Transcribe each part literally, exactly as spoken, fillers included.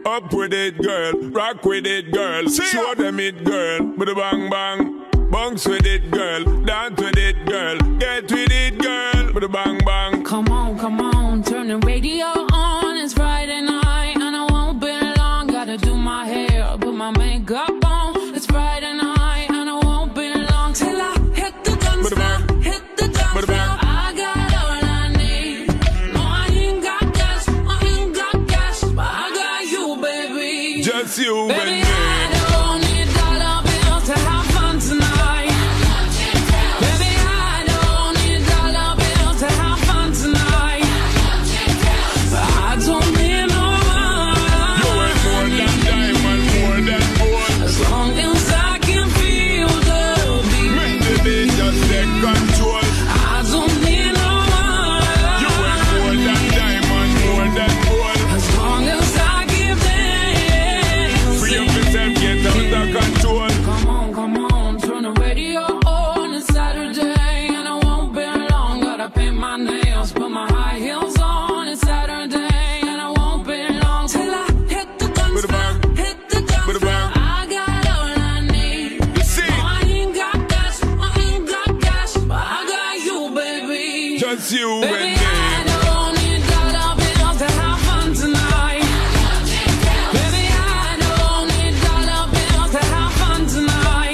Up with it, girl. Rock with it, girl. Show them it, girl. With a bang bang. Bounce with it, girl. Dance with it, girl. Get with it, girl. With a bang bang. Come on, come on. Turn the radio on. It's Friday night and I won't be long. Gotta do my hair, put my makeup on. It's Friday night and I won't be long till I hit the dance floor. Hit the dance floor. I got all I need. No, I ain't got cash. I ain't got cash, but I got you, baby. Just you, baby. baby. I don't need dollar bills to have fun tonight. Baby, I don't need dollar bills to have fun tonight. But I don't need no money. You ain't more than diamond, more than gold. As long as I can feel the beat. Make the beat just take control. I don't need no money. You ain't more than diamond, more than gold. As long as I give them. Free up yourself, get out of control. Come on, come on, turn the radio on. It's Saturday and I won't be long. Gotta paint my nails, put my high heels on. It's Saturday and I won't be long till I hit the dance floor. Hit the dance floor. I got all I need. You see, No, I ain't got cash, I ain't got cash, but I got you, baby. just you and Baby, me. I don't need dollar bills to have fun tonight. Baby, I don't need dollar bills to have fun tonight.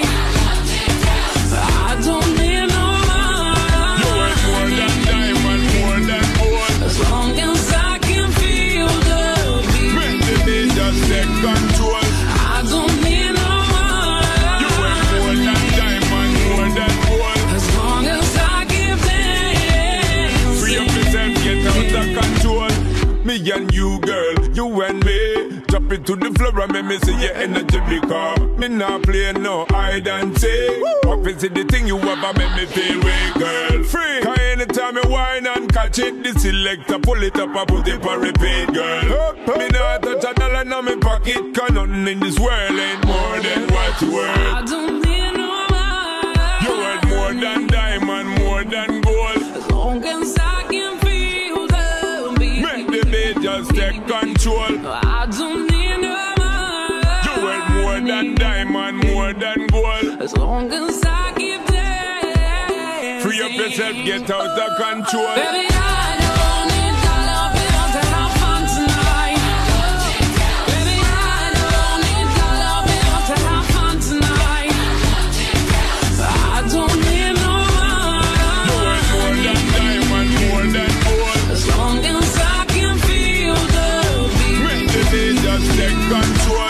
I don't need no You money. ain't more than diamond, more than gold. As long as I can feel the beat. Make the beat just take control. I don't need no You ain't more money. than diamond, more than gold. As long as I give them. Free up yourself, get out of control. Me and you, girl, you and me. Drop it to the floor and make me see your energy because me not play no hide and seek. What is it the thing you ever make me feel way, girl? Free. Cause anytime you whine and catch it, the selector pull it up and put it for repeat, girl. Me not touch a dollar in my pocket, cause nothing in this world ain't more than what you worth. I don't need no money. You worth more than diamond, more than gold. As long as I can feel the beat. Make the beat just take control. I don't need no money. You worth more than diamond, more than gold. As long as I give them. Free up yourself, get out of control. Baby, I don't need dollar bills to have fun tonight. Baby, I don't need dollar bills to have fun tonight. I don't need no You worth more money. than diamond, more than gold. As long as I can feel the beat. Make the beat just take control.